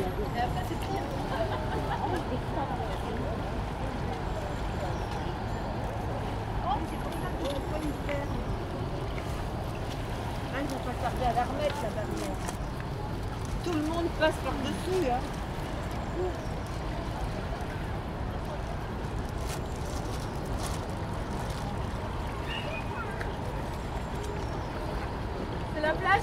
Et après, c'est pire. Oh, c'est pour ça que je peux une faire. Ah, ils vont pas tarder à la remettre, la barrière. Tout le monde passe par-dessus, hein. C'est la plage.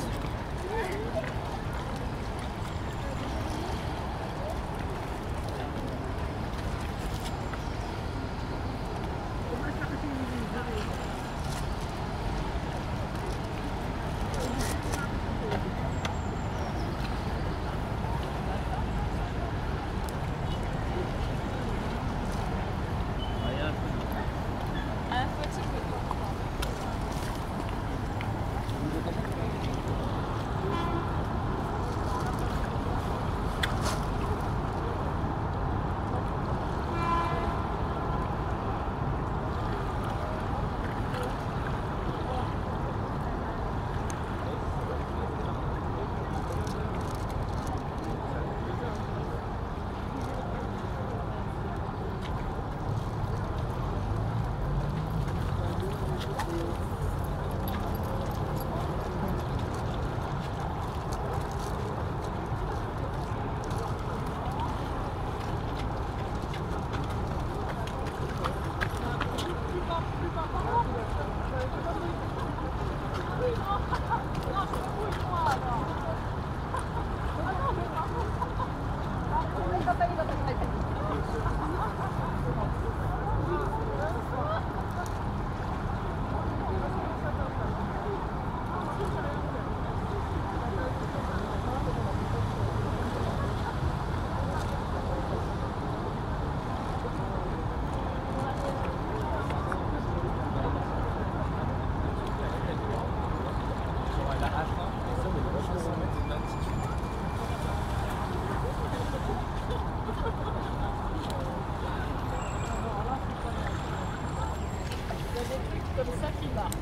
Comme ça qui marche.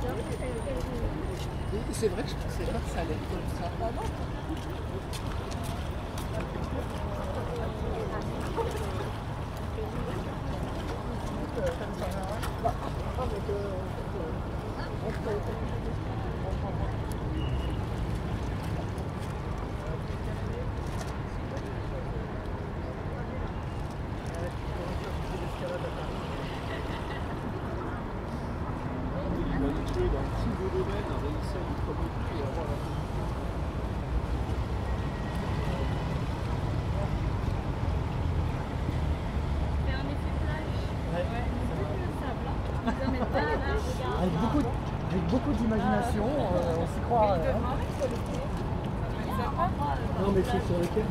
C'est vrai que je pensais pas que ça allait être comme ça. Ah non. Avec beaucoup d'imagination, on s'y croit. Non, mais c'est sur lequel?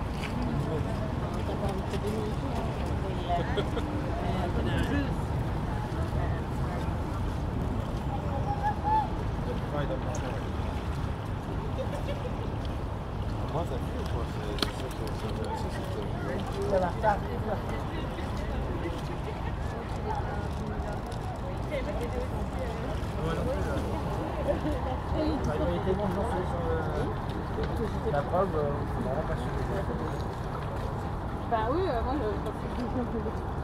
Ça va, ça arrive. Il y avait tellement de gens sur la preuve, on n'a pas su. Bah oui, moi je...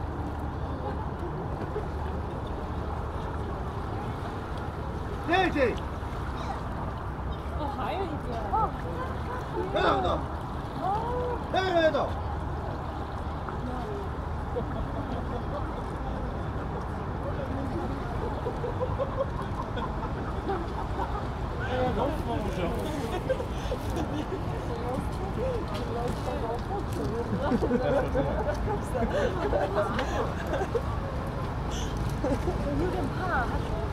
Vieni! Oh, hai No, no, no! No, no, no! 有点怕。